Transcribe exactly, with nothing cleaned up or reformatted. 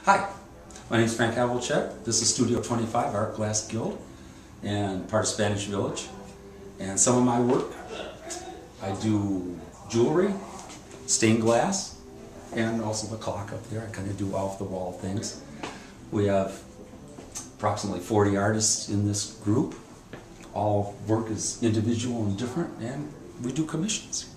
Hi, my name is Frank Havlicek. This is Studio twenty-five, Art Glass Guild, and part of Spanish Village. And some of my work, I do jewelry, stained glass, and also the clock up there. I kind of do off-the-wall things. We have approximately forty artists in this group. All work is individual and different, and we do commissions.